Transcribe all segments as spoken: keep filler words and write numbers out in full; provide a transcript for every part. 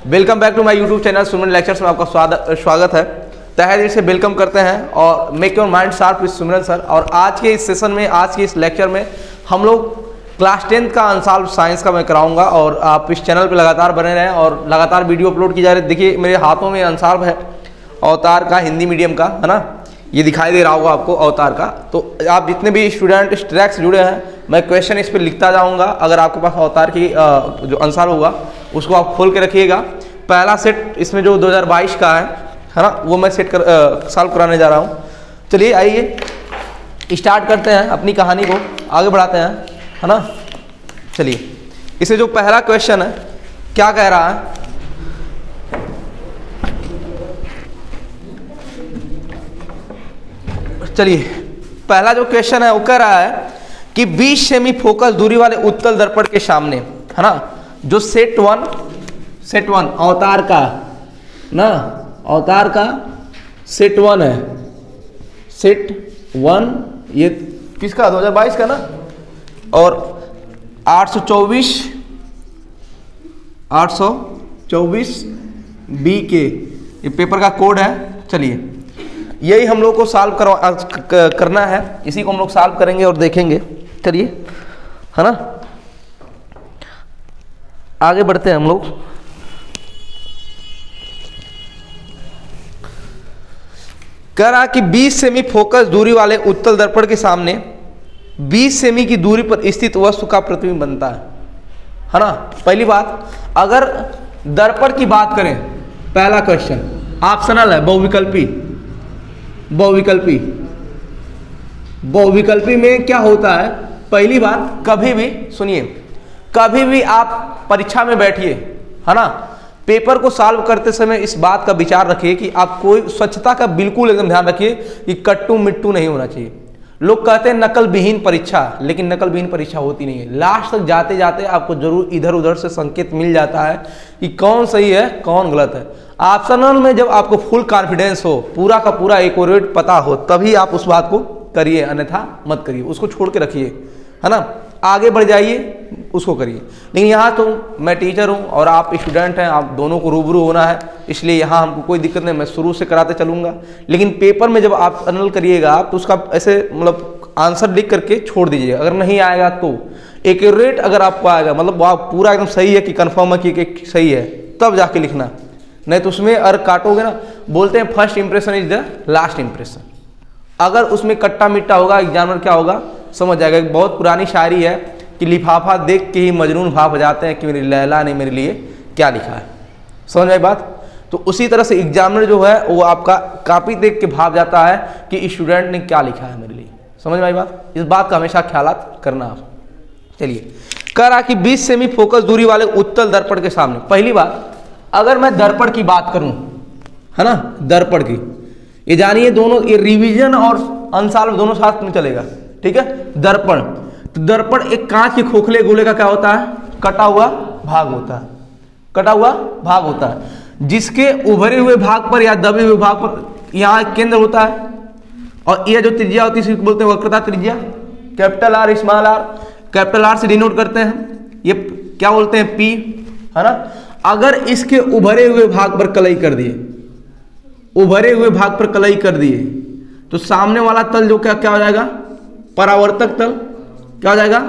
Welcome back to my YouTube channel Suman lectures में आपका स्वागत स्वागत है। तहे दिल से वेलकम करते हैं और make your mind sharp with Suman sir. और आज के इस सेशन में, आज के इस लेक्चर में हम लोग क्लास टेंथ का अनसॉल्व साइंस का मैं कराऊंगा और आप इस चैनल पे लगातार बने रहें और लगातार वीडियो अपलोड की जा रही है। देखिए मेरे हाथों में अनसॉल्व है अवतार का, हिंदी मीडियम का, है ना, ये दिखाई दे रहा होगा आपको अवतार का। तो आप जितने भी स्टूडेंट इस ट्रैक से जुड़े हैं, मैं क्वेश्चन इस पर लिखता जाऊंगा। अगर आपके पास अवतार की जो आंसर होगा उसको आप खोल के रखिएगा। पहला सेट इसमें जो दो हज़ार बाईस का है है ना, वो मैं सेट कर सॉल्व कराने जा रहा हूँ। चलिए आइए स्टार्ट करते हैं, अपनी कहानी को आगे बढ़ाते हैं, है ना। चलिए इसे जो पहला क्वेश्चन है क्या कह रहा है, चलिए पहला जो क्वेश्चन है वो कह रहा है कि बीस सेमी फोकस दूरी वाले उत्तल दर्पण के सामने, है ना, जो सेट वन सेट वन अवतार का ना, अवतार का सेट वन है, सेट वन ये किसका दो हज़ार बाईस का ना, और आठ सौ चौबीस आठ सौ चौबीस बी के ये पेपर का कोड है। चलिए यही हम लोग को सॉल्व करवा करना है, इसी को हम लोग सॉल्व करेंगे और देखेंगे। चलिए, है ना, आगे बढ़ते हैं हम लोग। कह रहा कि बीस सेमी फोकस दूरी वाले उत्तल दर्पण के सामने बीस सेमी की दूरी पर स्थित वस्तु का प्रतिबिंब बनता है, है ना। पहली बात, अगर दर्पण की बात करें, पहला क्वेश्चन ऑप्शनल है, बहुविकल्पी बहुविकल्पी बहुविकल्पी में क्या होता है, पहली बात, कभी भी सुनिए, कभी भी आप परीक्षा में बैठिए, है ना, पेपर को सॉल्व करते समय इस बात का विचार रखिए कि आप कोई स्वच्छता का बिल्कुल एकदम ध्यान रखिए कि कट्टू मिट्टू नहीं होना चाहिए। लोग कहते हैं नकल विहीन परीक्षा, लेकिन नकल विहीन परीक्षा होती नहीं है। लास्ट तक जाते जाते आपको जरूर इधर उधर से संकेत मिल जाता है कि कौन सही है कौन गलत है। ऑप्शनल में जब आपको फुल कॉन्फिडेंस हो, पूरा का पूरा एक्यूरेट पता हो, तभी आप उस बात को करिए, अन्यथा मत करिए, उसको छोड़ के रखिए, है ना, आगे बढ़ जाइए, उसको करिए। लेकिन यहाँ तो मैं टीचर हूँ और आप स्टूडेंट हैं, आप दोनों को रूबरू होना है, इसलिए यहाँ हमको कोई दिक्कत नहीं, मैं शुरू से कराते चलूँगा। लेकिन पेपर में जब आप अनल करिएगा तो उसका ऐसे मतलब आंसर लिख करके छोड़ दीजिएगा। अगर नहीं आएगा तो एक्यूरेट अगर आपको आएगा, मतलब आप पूरा एकदम सही है कि कन्फर्म है कि सही है, तब जाके लिखना, नहीं तो उसमें अगर काटोगे ना, बोलते हैं first impression is the last impression. अगर उसमें कट्टा मिट्टा होगा, एग्जामिनर क्या होगा समझ जाएगा। एक बहुत पुरानी शायरी है कि लिफाफा देख के ही मजनून भाप जाते हैं कि मेरी लैला ने मेरे लिए क्या लिखा है। समझ में बात। तो उसी तरह से एग्जामिनर जो है वो आपका कॉपी देख के भाप जाता है कि स्टूडेंट ने क्या लिखा है मेरे लिए। समझ में आई बात। इस बात का हमेशा ख्याल करना आप। चलिए, कह रहा कि बीस सेमी फोकस दूरी वाले उत्तल दर्पण के सामने, पहली बात, अगर मैं दर्पण की बात करूं, है ना, दर्पण की, ये जानिए दोनों, ये रिवीजन और अनसॉल्व दोनों साथ में चलेगा, ठीक है। दर्पण, तो दर्पण एक कांच के खोखले गोले का क्या होता है, कटा हुआ भाग होता है, कटा हुआ भाग होता है, जिसके उभरे हुए भाग पर या दबे हुए भाग पर यहाँ केंद्र होता है, और यह जो त्रिज्या होती है इसे बोलते हैं वक्रता त्रिज्या, capital R small R, capital R से डिनोट करते हैं, ये क्या बोलते हैं पी, है ना। अगर इसके उभरे हुए भाग पर कलई कर दिए, उभरे हुए भाग पर कलई कर दिए, तो सामने वाला तल जो क्या क्या हो जाएगा, परावर्तक तल, क्या हो जाएगा,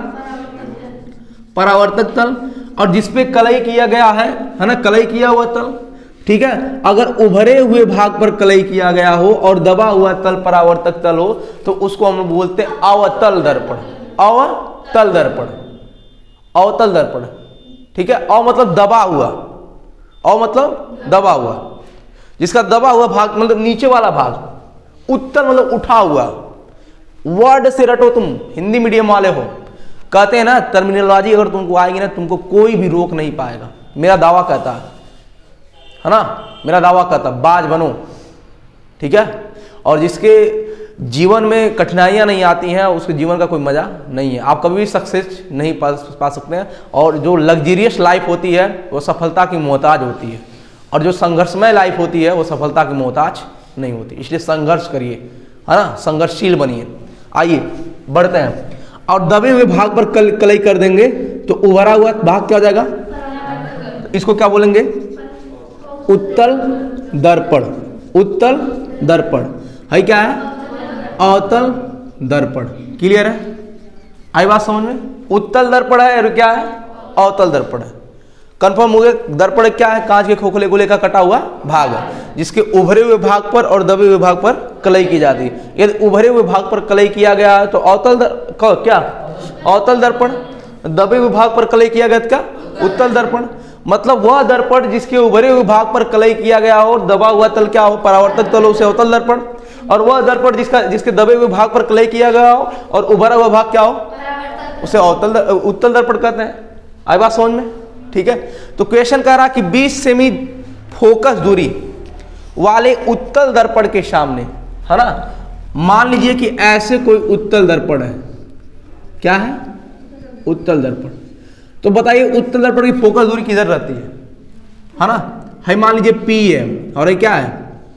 परावर्तक तल, और जिसपे कलई किया गया है, है ना, कलई किया हुआ तल, ठीक है। अगर उभरे हुए भाग पर कलई किया गया हो और दबा हुआ तल परावर्तक तल हो, तो उसको हम बोलते हैं अवतल दर्पण, अवतल दर्पण, अवतल दर्पण, ठीक है। अ मतलब दबा हुआ, अ मतलब दबा हुआ, जिसका दबा हुआ भाग मतलब नीचे वाला भाग, उत्तल मतलब उठा हुआ। वर्ड से रटो, तुम हिंदी मीडियम वाले हो, कहते हैं ना टर्मिनोलॉजी अगर तुमको आएगी ना, तुमको कोई भी रोक नहीं पाएगा। मेरा दावा कहता है, है ना, मेरा दावा कहता है, बाज बनो, ठीक है। और जिसके जीवन में कठिनाइयां नहीं आती हैं, उसके जीवन का कोई मजा नहीं है। आप कभी भी सक्सेस नहीं पा, पा सकते हैं। और जो लग्जरियस लाइफ होती है वो सफलता की मोहताज होती है, और जो संघर्षमय लाइफ होती है वो सफलता की मोहताज नहीं होती। इसलिए संघर्ष करिए, है ना, संघर्षशील बनिए। आइए बढ़ते हैं। और दबे हुए भाग पर कल, कलई कर देंगे तो उभरा हुआ भाग क्या हो जाएगा, इसको क्या बोलेंगे, उत्तल दर्पण, उत्तल दर्पण है क्या है? अवतल दर्पण। क्लियर है? आई बात समझ में? उत्तल दर्पण है और क्या है? अवतल दर्पण है। कंफर्म हो गया? दर्पण क्या है? कांच के खोखले गोले का कटा हुआ भाग है जिसके उभरे हुए भाग पर और दबे हुए भाग पर कलई की जाती है। यदि उभरे हुए भाग पर कलई किया गया है तो अवतल दर... क्या अवतल दर्पण, दबे हुए भाग पर कलई किया गया तो क्या उत्तल दर्पण। मतलब वह दर्पण जिसके उभरे हुए भाग पर कलई किया गया हो और दबा हुआ तल क्या हो? परावर्तक तल, उसे अवतल दर्पण। और वह दर्पण जिसका जिसके दबे हुए भाग पर कलई किया गया हो और उभरा हुआ भाग क्या हो? उसे अवतल उत्तल दर्पण कहते हैं। आई बात समझ में? ठीक है। तो क्वेश्चन कह रहा कि बीस सेमी फोकस दूरी वाले उत्तल दर्पण के सामने, है ना, मान लीजिए कि ऐसे कोई उत्तल दर्पण है। क्या है? उत्तल दर्पण। तो बताइए उत्तल दर्पण की फोकस दूरी किधर रहती है? है ना, है मान लीजिए P है और ये क्या है?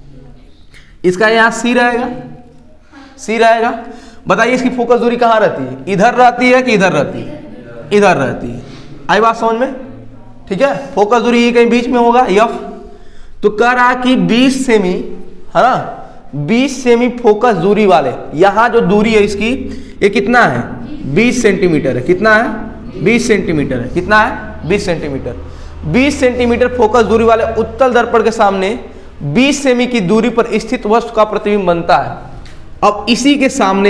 इसका यहाँ C रहेगा, C रहेगा। बताइए इसकी फोकस दूरी कहाँ रहती है? इधर रहती है कि इधर रहती है? इधर रहती है। आई बात समझ में? ठीक है। फोकस दूरी ये कहीं बीच में होगा F। तो कह रहा कि बीस सेमी, है ना, बीस सेमी फोकस दूरी वाले, यहां जो दूरी है इसकी ये कितना है? बीस सेंटीमीटर है। कितना है? बीस सेंटीमीटर है। कितना है? बीस सेंटीमीटर। बीस सेंटीमीटर फोकस दूरी वाले उत्तल दर्पण के सामने बीस सेमी की दूरी पर स्थित वस्तु का प्रतिबिंब बनता है। अब इसी के सामने,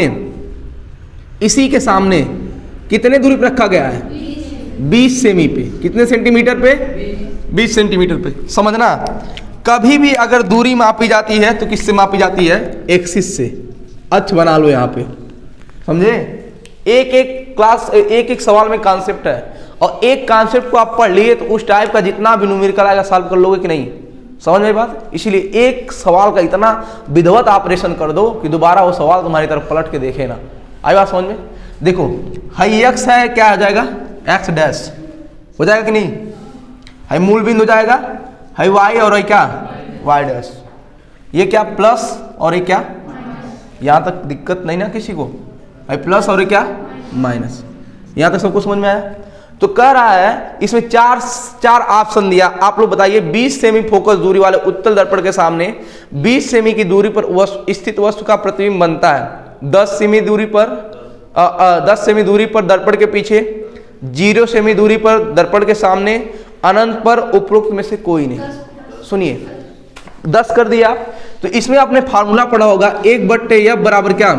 इसी के सामने कितने दूरी पर रखा गया है? बीस सेमी पे। कितने सेंटीमीटर पे? बीस सेंटीमीटर पे। समझना, कभी भी अगर दूरी मापी जाती है तो किससे मापी जाती है? एक्सिस से। अक्ष बना लो यहाँ पे, समझे? एक एक क्लास, एक एक सवाल में कॉन्सेप्ट है और एक कॉन्सेप्ट को आप पढ़ लिए तो उस टाइप का जितना भी न्यूमेरिकल आएगा सॉल्व कर लोगे कि नहीं? समझ में बात? इसीलिए एक सवाल का इतना विधिवत ऑपरेशन कर दो कि दोबारा वो सवाल तुम्हारी तरफ पलट के देखे ना। आई बात समझ में? देखो हाई एक्स है, क्या हो जाएगा? एक्स डैश हो जाएगा कि नहीं? हाई मूल बिंदु हो जाएगा, हाई वाई और क्या? Y dash. ये क्या? प्लस और ये क्या? यहां तक दिक्कत नहीं ना किसी को? हाई प्लस और ये क्या? माइनस। यहां तक सबको समझ में आया? तो कह रहा है इसमें चार चार ऑप्शन दिया। आप लोग बताइए बीस सेमी फोकस दूरी वाले उत्तल दर्पण के सामने बीस सेमी की दूरी पर वस्तु स्थित वस्तु का प्रतिबिंब बनता है। दस सेमी दूरी पर, दस सेमी दूरी पर दर्पण के पीछे, जीरो सेमी दूरी पर दर्पण के सामने, अनंत पर उपरोक्त में से कोई नहीं। सुनिए, दस कर दिया तो इसमें आपने फार्मूला पढ़ा होगा, एक बट्टे एफ बराबर क्या?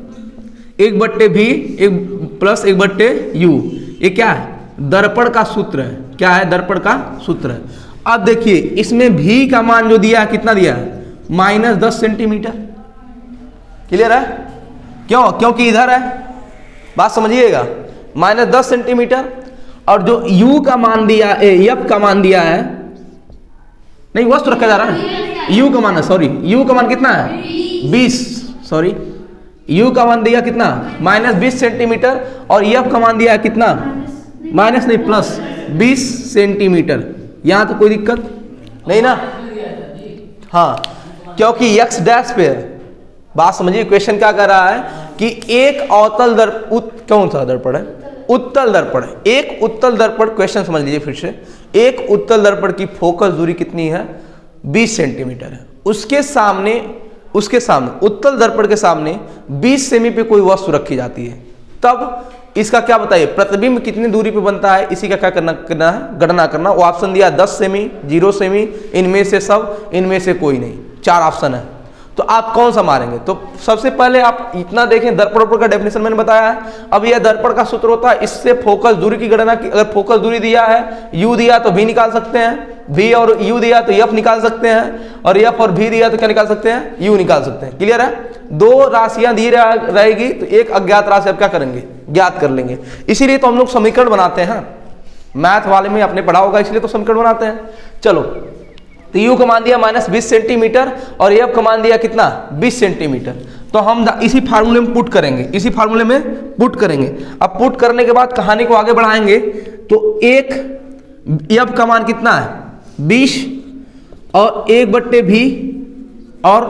एक बट्टे भी, एक प्लस एक बट्टे यू। ये क्या है? दर्पण का सूत्र है। क्या है? दर्पण का सूत्र है। अब देखिए इसमें भी का मान जो दिया है, कितना दिया है? माइनस दस सेंटीमीटर। क्लियर है? क्यों? क्योंकि इधर है, बात समझिएगा, माइनस दस सेंटीमीटर। और जो u का मान दिया, एफ का मान दिया है, नहीं वस्तु रखा जा रहा है, u का मान है, सॉरी u का मान कितना है? बीस। सॉरी u का मान दिया कितना? माइनस बीस सेंटीमीटर। और f का मान दिया है कितना? माइनस नहीं प्लस बीस सेंटीमीटर। यहां तो कोई दिक्कत नहीं ना? हाँ, क्योंकि x डैश पे है। बात समझिए, क्वेश्चन क्या कर रहा है कि एक अवतल दर्पण, कौन सा दर्पण है? उत्तल दर्पण है। एक उत्तल दर्पण, क्वेश्चन समझ लीजिए फिर से, एक उत्तल दर्पण की फोकस दूरी कितनी है? बीस सेंटीमीटर है। उसके सामने, उसके सामने उत्तल दर्पण के सामने बीस सेमी पे कोई वस्तु रखी जाती है, तब इसका क्या बताइए? प्रतिबिंब कितनी दूरी पे बनता है? इसी का क्या करना करना है? गणना करना। वो ऑप्शन दिया दस सेमी, जीरो सेमी, इनमें से सब, इनमें से कोई नहीं। चार ऑप्शन है, तो आप कौन सा मारेंगे? तो सबसे पहले आप इतना देखें, दर्पण का डेफिनेशन मैंने बताया है। अब यह दर्पण का सूत्र होता है, इससे फोकस दूरी की गणना की। अगर फोकस दूरी दिया है, u दिया तो v निकाल सकते हैं, v और u दिया तो f निकाल सकते हैं, और f और v दिया तो क्या निकाल सकते हैं? u निकाल सकते हैं। क्लियर है? दो राशियां दी रहेगी तो एक अज्ञात राशि आप क्या करेंगे? ज्ञात कर लेंगे। इसीलिए तो हम लोग समीकरण बनाते हैं, मैथ वाले में आपने पढ़ा होगा, इसलिए तो समीकरण बनाते हैं। चलो, तो u का मान दिया माइनस बीस सेंटीमीटर और f का मान दिया कितना? बीस सेंटीमीटर। तो हम इसी फार्मूले में पुट करेंगे, इसी फार्मूले में पुट करेंगे। अब पुट करने के बाद कहानी को आगे बढ़ाएंगे। तो एक f का मान कितना है? बीस और एक बट्टे भी और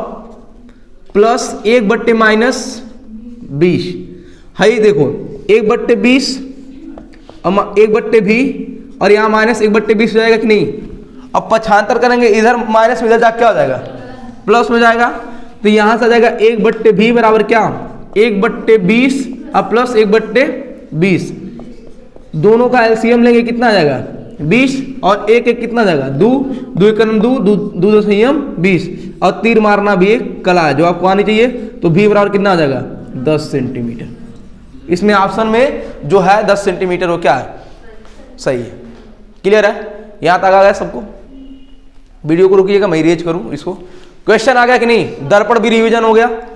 प्लस एक बट्टे माइनस बीस है। देखो एक बट्टे बीस और एक बट्टे भी और यहाँ माइनस एक बट्टे बीस हो जाएगा कि नहीं? अब पक्षांतर करेंगे, इधर माइनस में इधर जाके क्या हो जाएगा, प्लस में जाएगा। तो यहां से आ जाएगा एक बट्टे भी बराबर क्या, एक बट्टे बीस अब प्लस एक बट्टे बीस, दोनों का एलसीएम लेंगे कितना आ जाएगा बीस, और एक एक कितना जाएगा दो, दो एक दो, दो दो संयम बीस, और तीर मारना भी एक कला है जो आपको आनी चाहिए। तो भी बराबर कितना आ जाएगा दस सेंटीमीटर। इसमें ऑप्शन में जो है दस सेंटीमीटर वो क्या है, सही है। क्लियर है, यहां तक आ गया सबको। वीडियो को रुकिएगा, मैं इरेज करूं इसको। क्वेश्चन आ गया कि नहीं, दर्पण भी रिवीजन हो गया।